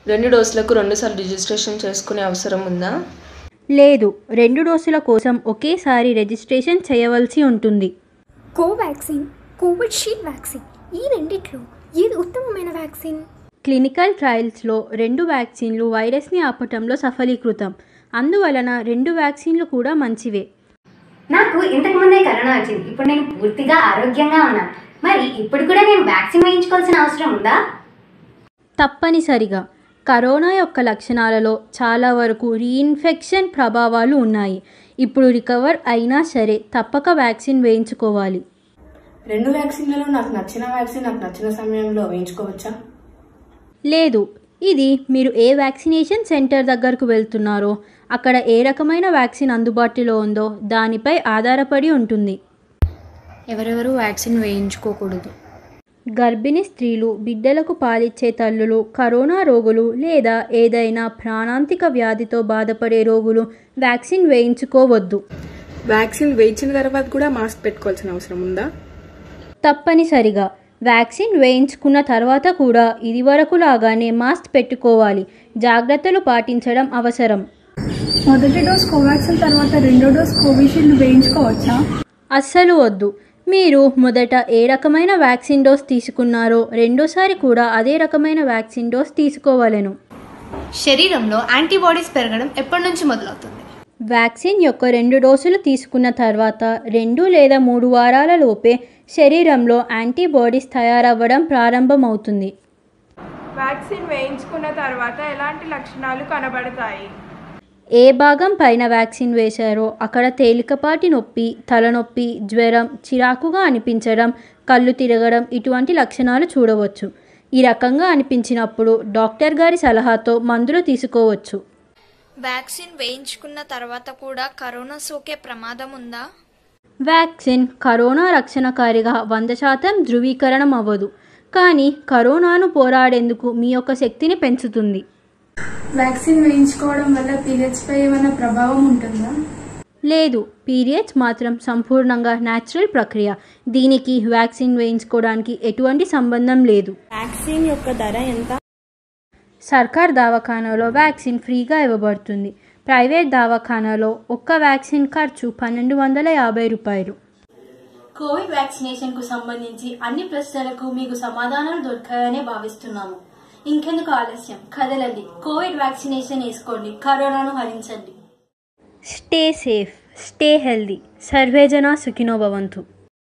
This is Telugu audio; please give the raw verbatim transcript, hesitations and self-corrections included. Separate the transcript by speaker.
Speaker 1: రెండు డోసులకు రెండుసార్లు రిజిస్ట్రేషన్ చేసుకునే అవసరం ఉందా?
Speaker 2: లేదు, రెండు డోసుల కోసం ఒకేసారి రిజిస్ట్రేషన్ చేయవలసి ఉంటుంది.
Speaker 3: కోవాక్సిన్, కోవిషీల్డ్ వ్యాక్సిన్ ఈ రెండిట్లో ఏది ఉత్తమమైన వ్యాక్సిన్?
Speaker 2: క్లినికల్ ట్రయల్స్లో రెండు వ్యాక్సిన్లు వైరస్ని ఆపటంలో సఫలీకృతం. అందువలన రెండు వ్యాక్సిన్లు కూడా మంచివే.
Speaker 4: నాకు ఇంతకుముందే కరోనా వచ్చింది. ఇప్పుడు నేను పూర్తిగా ఆరోగ్యంగా ఉన్నాను. మరి ఇప్పుడు కూడా నేను వ్యాక్సిన్ వేయించుకోవాల్సిన అవసరం ఉందా?
Speaker 2: తప్పనిసరిగా. కరోనా యొక్క లక్షణాలలో చాలా వరకు రీఇన్ఫెక్షన్ ప్రభావాలు ఉన్నాయి. ఇప్పుడు రికవర్ అయినా సరే తప్పక వ్యాక్సిన్ వేయించుకోవాలి.
Speaker 5: రెండు వ్యాక్సిన్లలో నాకు నచ్చిన వ్యాక్సిన్ నాకు నచ్చిన సమయంలో వేయించుకోవచ్చా?
Speaker 2: లేదు, ఇది మీరు ఏ వ్యాక్సినేషన్ సెంటర్ దగ్గరకు వెళ్తున్నారో అక్కడ ఏ రకమైన వ్యాక్సిన్ అందుబాటులో ఉందో దానిపై ఆధారపడి ఉంటుంది.
Speaker 6: ఎవరెవరు వ్యాక్సిన్ వేయించుకోకూడదు?
Speaker 2: గర్భిణీ స్త్రీలు, బిడ్డలకు పాలిచ్చే తల్లులు, కరోనా రోగులు లేదా ఏదైనా ప్రాణాంతిక వ్యాధితో బాధపడే రోగులు వ్యాక్సిన్ వేయించుకోవద్దు.
Speaker 5: వ్యాక్సిన్ వేయించిన తర్వాత కూడా మాస్క్ పెట్టుకోవాల్సిన అవసరం ఉందా?
Speaker 2: తప్పనిసరిగా. వ్యాక్సిన్ వేయించుకున్న తర్వాత కూడా ఇదివరకు లాగానే మాస్క్ పెట్టుకోవాలి. జాగ్రత్తలు పాటించడం అవసరం.
Speaker 3: మొదటి డోస్ కోవాక్సిన్ తర్వాత రెండో డోస్ కోవిషీల్డ్ వేయించుకోవచ్చా?
Speaker 2: అస్సలు వద్దు. మీరు మొదట ఏ రకమైన వ్యాక్సిన్ డోస్ తీసుకున్నారో రెండోసారి కూడా అదే రకమైన వ్యాక్సిన్ డోస్ తీసుకోవాలను.
Speaker 6: శరీరంలో యాంటీబాడీస్ పెరగడం ఎప్పటి నుంచి మొదలవుతుంది?
Speaker 2: వ్యాక్సిన్ యొక్క రెండు డోసులు తీసుకున్న తర్వాత రెండు లేదా మూడు వారాల లోపే శరీరంలో యాంటీబాడీస్ తయారవ్వడం ప్రారంభమవుతుంది.
Speaker 7: వ్యాక్సిన్ వేయించుకున్న తర్వాత ఎలాంటి లక్షణాలు కనబడతాయి?
Speaker 2: ఏ భాగం పైన వ్యాక్సిన్ వేశారో అక్కడ తేలికపాటి నొప్పి, తలనొప్పి, జ్వరం, చిరాకుగా అనిపించడం, కళ్ళు తిరగడం ఇటువంటి లక్షణాలు చూడవచ్చు. ఈ రకంగా అనిపించినప్పుడు డాక్టర్ గారి సలహాతో మందులు తీసుకోవచ్చు.
Speaker 8: వ్యాక్సిన్ వేయించుకున్న తర్వాత కూడా కరోనా సోకే ప్రమాదం ఉందా?
Speaker 2: వ్యాక్సిన్ కరోనా రక్షణకారిగా వంద శాతం ధృవీకరణం అవ్వదు, కానీ కరోనాను పోరాడేందుకు మీ యొక్క శక్తిని పెంచుతుంది.
Speaker 3: వ్యాక్సిన్ వేయించుకోవడం వల్ల పీరియడ్స్ పై ఏమైనా ప్రభావం ఉంటుందా?
Speaker 2: లేదు, పీరియడ్స్ మాత్రం సంపూర్ణంగా న్యాచురల్ ప్రక్రియ. దీనికి వ్యాక్సిన్ వేయించుకోవడానికి ఎటువంటి సంబంధం లేదు.
Speaker 7: వ్యాక్సిన్ యొక్క ధర ఎంత?
Speaker 2: సర్కార్ దవాఖానాలో వ్యాక్సిన్ ఫ్రీగా ఇవ్వబడుతుంది. ప్రైవేట్ దవాఖానాలో ఒక్క వ్యాక్సిన్ ఖర్చు పన్నెండు వందల యాభై రూపాయలు.
Speaker 9: కోవిడ్ వ్యాక్సినేషన్కు సంబంధించి అన్ని ప్రశ్నలకు మీకు సమాధానాలు దొరికాయనే భావిస్తున్నాము. ఇంకెందుకు ఆలస్యం, కదలండి, కోవిడ్ వ్యాక్సినేషన్ వేసుకోండి, కరోనాను హరించండి.
Speaker 2: స్టే సేఫ్, స్టే హెల్దీ, సర్వే జనా సుఖినో భవంతు.